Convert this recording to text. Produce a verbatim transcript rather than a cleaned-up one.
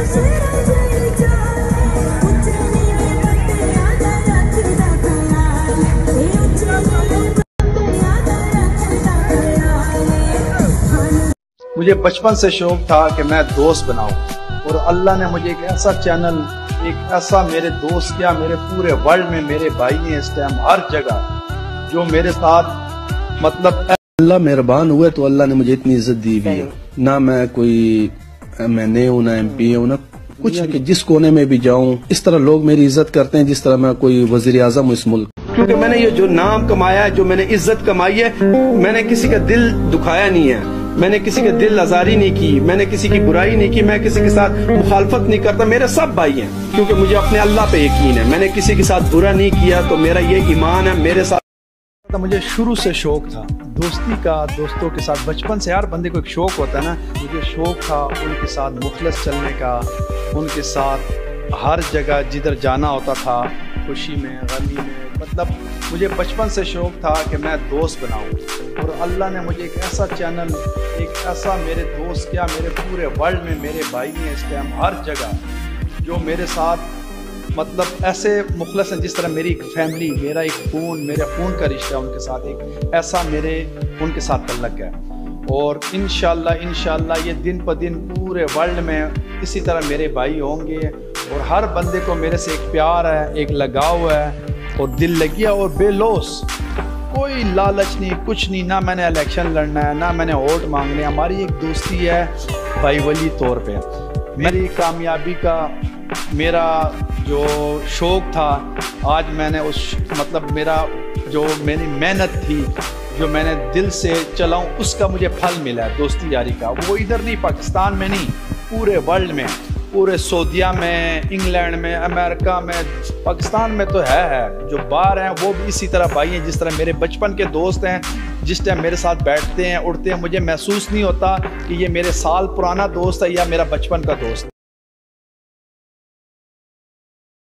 مجھے بچپن سے شوق تھا کہ میں دوست بناؤں، اور اللہ نے مجھے ایک ایسا چینل، ایک ایسا میرے دوست کیا، میرے پورے ورلڈ میں میرے بھائی ہیں اس ٹائم ہر جگہ جو میرے ساتھ، مطلب اللہ مہربان ہوئے تو اللہ نے مجھے اتنی عزت دی ہوئی ہے، نہ میں کوئی ایم این اے ہوں نہ ایم پی ہوں نہ کچھ، کہ جس کونے میں بھی جاؤں اس طرح لوگ میری عزت کرتے ہیں جس طرح میں کوئی وزیر اعظم ہوں اس ملک، کیونکہ میں نے یہ جو نام کمایا ہے، جو میں نے عزت کمائی ہے، میں نے کسی کا دل دکھایا نہیں ہے، میں نے کسی کا دل آزاری نہیں کی، میں نے کسی کی برائی نہیں کی، میں کسی کے ساتھ مخالفت نہیں کرتا، میرے سب بھائی ہیں، کیونکہ مجھے اپنے اللہ پہ یقین ہے، میں نے کسی کے ساتھ برا نہیں کیا، تو میرا یہ ایمان ہے میرے ساتھ۔ مجھے شروع سے شوق تھا دوستی کا، دوستوں کے ساتھ، بچپن سے ہر بندے کو ایک شوق ہوتا ہے نا، مجھے شوق تھا ان کے ساتھ مخلص چلنے کا، ان کے ساتھ ہر جگہ جدھر جانا ہوتا تھا، خوشی میں غمی میں، مطلب مجھے بچپن سے شوق تھا کہ میں دوست بناؤں، اور اللہ نے مجھے ایک ایسا چینل، ایک ایسا میرے دوست کیا، میرے پورے ورلڈ میں میرے بھائی ہیں اس ٹائم ہر جگہ جو میرے ساتھ، مطلب ایسے مخلص ہیں جس طرح میری ایک فیملی، میرا ایک خون، میرے خون کا رشتہ ان کے ساتھ، ایک ایسا میرے ان کے ساتھ تعلق ہے، اور انشاءاللہ انشاءاللہ یہ دن پہ دن پورے ورلڈ میں اسی طرح میرے بھائی ہوں گے، اور ہر بندے کو میرے سے ایک پیار ہے، ایک لگاؤ ہے، اور دل لگیا اور بے لوس، کوئی لالچ نہیں، کچھ نہیں، نہ میں نے الیکشن لڑنا ہے، نہ میں نے ووٹ مانگنے، ہماری ایک دوستی ہے بھائی ولی طور پہ۔ میری کامیابی کا میرا جو شوق تھا، آج میں نے اس، مطلب میرا جو میری محنت تھی، جو میں نے دل سے چلاؤں، اس کا مجھے پھل ملا ہے دوستی یاری کا، وہ ادھر نہیں، پاکستان میں نہیں، پورے ورلڈ میں، پورے سعودیہ میں، انگلینڈ میں، امریکہ میں، پاکستان میں تو ہے ہے جو باہر ہیں وہ بھی اسی طرح بھائی ہیں جس طرح میرے بچپن کے دوست ہیں، جس ٹائم میرے ساتھ بیٹھتے ہیں اٹھتے ہیں، مجھے محسوس نہیں ہوتا کہ یہ میرے سال پرانا دوست ہے یا میرا بچپن کا دوست ہے۔